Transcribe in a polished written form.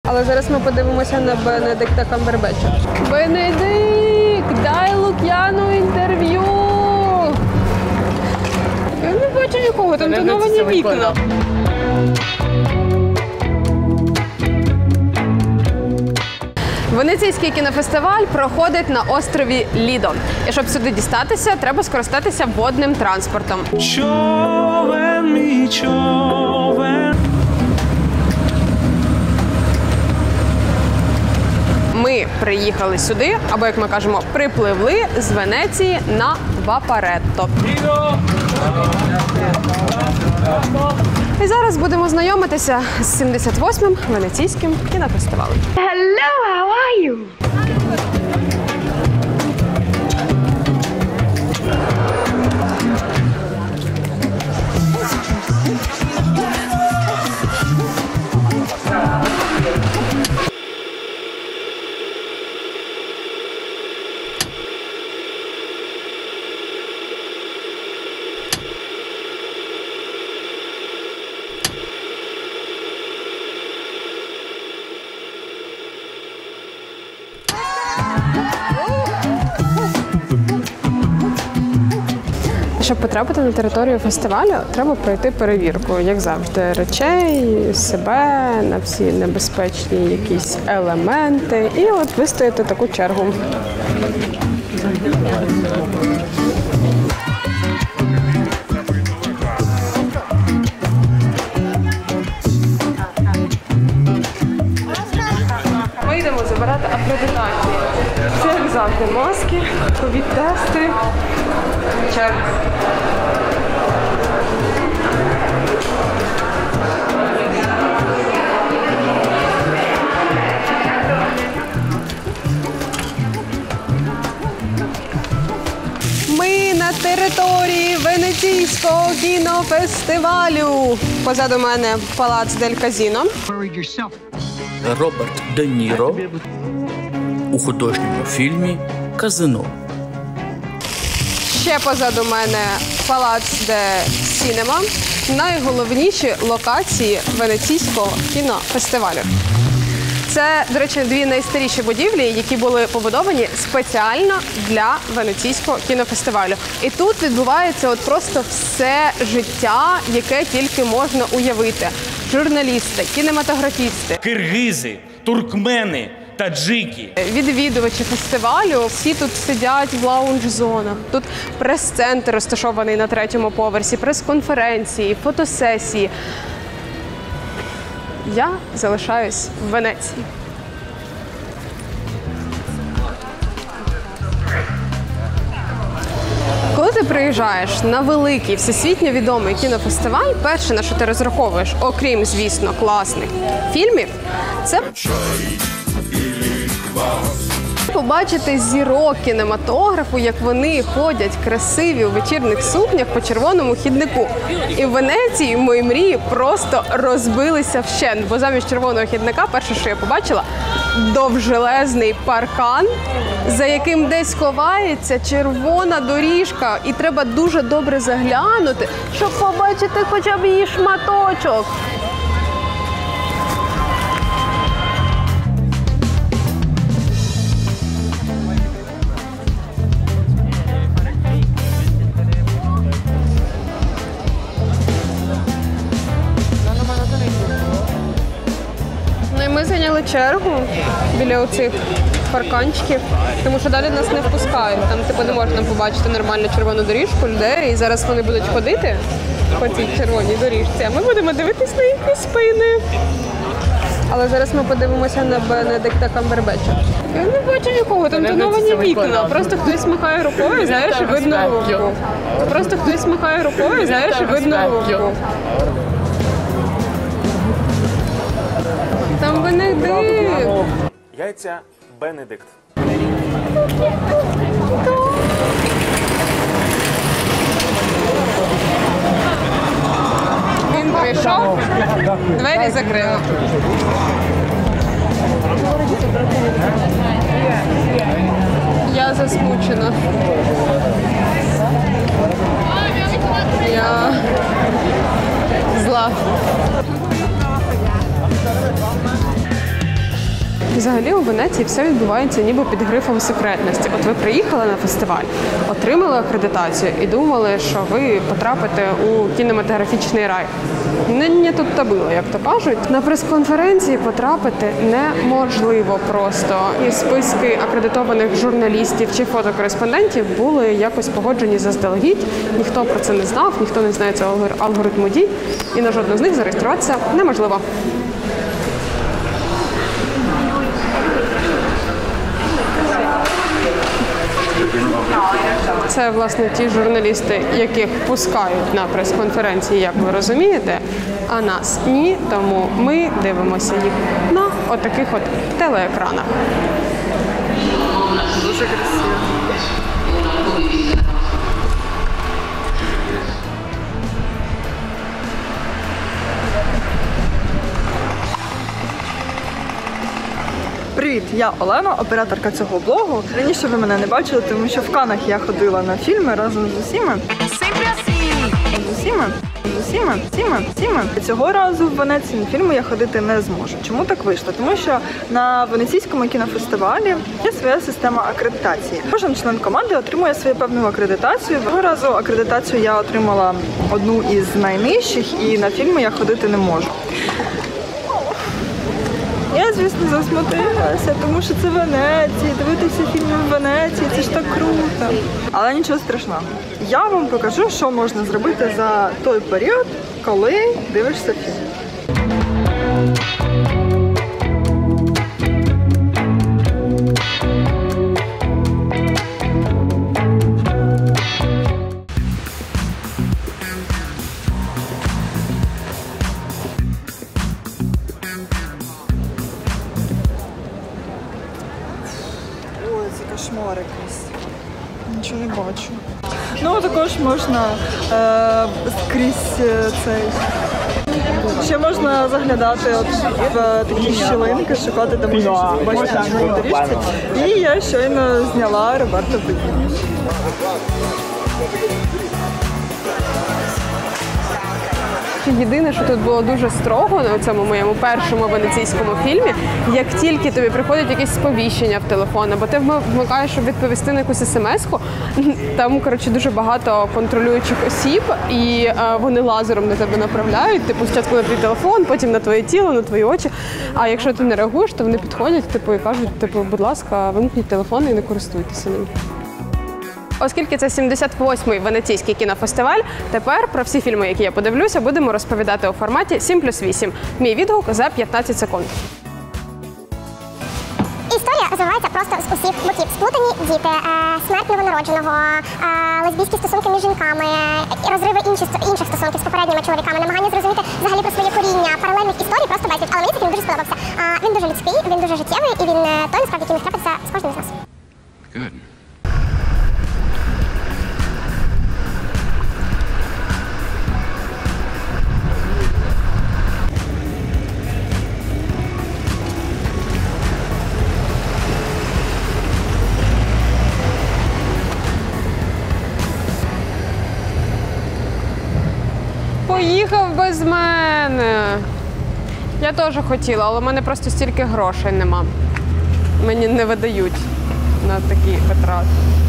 Але зараз ми подивимося на Бенедикта Камбербетча. Бенедикт, дай Лук'яну інтерв'ю! Я не бачу нікого, там тоновані вікна. Венеційський кінофестиваль проходить на острові Лідо. І щоб сюди дістатися, треба скористатися водним транспортом. Човен, мій човен. Ми приїхали сюди, або, як ми кажемо, припливли з Венеції на Вапаретто. І зараз будемо знайомитися з 78-м Венеційським кінофестивалем. Hello, how are you? Щоб потрапити на територію фестивалю, треба пройти перевірку, як завжди, речей, себе, на всі небезпечні якісь елементи. І от вистояти таку чергу. Ми йдемо забирати акредитації. Це, як завжди, маски, ковід-тести, черга. Ми на території Венеційського кінофестивалю. Позаду мене палац Дель Казіно. Роберт Де Ніро у художньому фільмі «Казино». Ще позаду мене палац Де Сінема. Найголовніші локації Венеційського кінофестивалю. Це, до речі, дві найстаріші будівлі, які були побудовані спеціально для Венеційського кінофестивалю. І тут відбувається от просто все життя, яке тільки можна уявити. Журналісти, кінематографісти, киргизи, туркмени, таджики. Відвідувачі фестивалю всі тут сидять в лаунж-зонах. Тут прес-центр розташований на 3-му поверсі, прес-конференції, фотосесії. Я залишаюсь в Венеції. Коли ти приїжджаєш на великий, всесвітньо відомий кінофестиваль, перше, на що ти розраховуєш, окрім, звісно, класних фільмів, це побачити зірок кінематографу, як вони ходять красиві у вечірних сукнях по червоному хіднику. І в Венеції мої мрії просто розбилися вщент, бо замість червоного хідника перше, що я побачила, довжелезний паркан, за яким десь ховається червона доріжка. І треба дуже добре заглянути, щоб побачити хоча б її шматочок. Ми зайняли чергу біля оцих парканчиків, тому що далі нас не впускають. Там типу не можна побачити нормальну червону доріжку людей, і зараз вони будуть ходити по цій червоній доріжці, а ми будемо дивитись на їхні спини. Але зараз ми подивимося на Бенедикта Камбербетча. Я не бачу нікого, там тоновані вікна. Просто хтось махає рукою, знаєш, і видно руку. Просто хтось махає рукою, знаєш, і видно руку. Там Бенедикт. Яйця Бенедикт. Він прийшов, двері закрили. Я засмучена. Я зла. Взагалі у Венеції все відбувається ніби під грифом секретності. От ви приїхали на фестиваль, отримали акредитацію і думали, що ви потрапите у кінематографічний рай. Не тут та було, як то кажуть. На прес-конференції потрапити неможливо просто. І списки акредитованих журналістів чи фотокореспондентів були якось погоджені заздалегідь. Ніхто про це не знав, ніхто не знає цього алгоритму дій. І на жодну з них зареєструватися неможливо. Це, власне, ті журналісти, яких пускають на прес-конференції, як ви розумієте, а нас ні, тому ми дивимося їх на отаких от телеекранах. Дуже красиво. Привіт, я Олена, операторка цього блогу. Раніше ви мене не бачили, тому що в Каннах я ходила на фільми разом з усіма. Цього разу в Венеції на фільми я ходити не зможу. Чому так вийшло? Тому що на Венеційському кінофестивалі є своя система акредитації. Кожен член команди отримує свою певну акредитацію. Цього разу акредитацію я отримала одну із найнижчих, і на фільми я ходити не можу. Я, звісно, засмутилася, тому що це Венеція, дивитися фільми в Венеції, це ж так круто. Але нічого страшного. Я вам покажу, що можна зробити за той період, коли дивишся фільм. Ой, це кошмар якийсь. Нічого не бачу. Ну, також можна скрізь цей. Ще можна заглядати от в такі щілинки, шукати, де можна щось побачити на червоній доріжці. І я щойно зняла Роберто Беніні. Єдине, що тут було дуже строго на цьому моєму першому венеційському фільмі, як тільки тобі приходять якісь сповіщення в телефон, або ти вмикаєш, щоб відповісти на якусь смс-ку, там, коротше, дуже багато контролюючих осіб, і вони лазером на тебе направляють, типу, спочатку на твій телефон, потім на твоє тіло, на твої очі. А якщо ти не реагуєш, то вони підходять, типу, і кажуть, типу, будь ласка, вимкніть телефон і не користуйтеся ним. Оскільки це 78-й Венеційський кінофестиваль, тепер про всі фільми, які я подивлюся, будемо розповідати у форматі 7+8. Мій відгук за 15 секунд. Історія розвивається просто з усіх боків. Сплутані діти, смерть новонародженого, лесбійські стосунки між жінками, розриви інших стосунків з попередніми чоловіками, намагання зрозуміти взагалі про своє коріння, паралельних історій просто безліч. Але мені цей фільм дуже сподобався. Він дуже людський, він дуже життєвий і він той, насправді, який міг трапитися з кожним з нас. Good. Поїхав без мене. Я теж хотіла, але в мене просто стільки грошей нема. Мені не видають на такі витрати.